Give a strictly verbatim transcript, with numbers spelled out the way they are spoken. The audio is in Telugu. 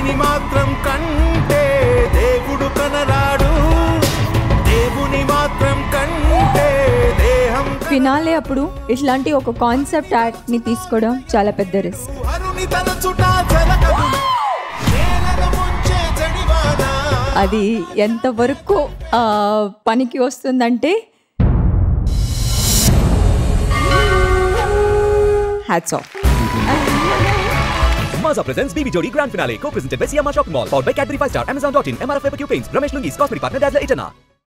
దేవునిని మాత్రం కంటే దేవుడు కనరాడు, దేవుని మాత్రం కంటే దేహం. ఫినాలే అప్పుడు ఇట్లాంటి ఒక కాన్సెప్ట్ యాక్ట్ ని తీసుకోవడం చాలా పెద్ద రిస్క్. అది ఎంతవరకు పనికి వస్తుందంటే hats off. Mazza presents B B Jodi Grand Finale, co-presented by Siyama Shopping Mall, powered by Cadbury five star, Amazon dot in, M R F Paper Paints, Ramesh Lungis, Cosmetic Partner Dazzler Itana.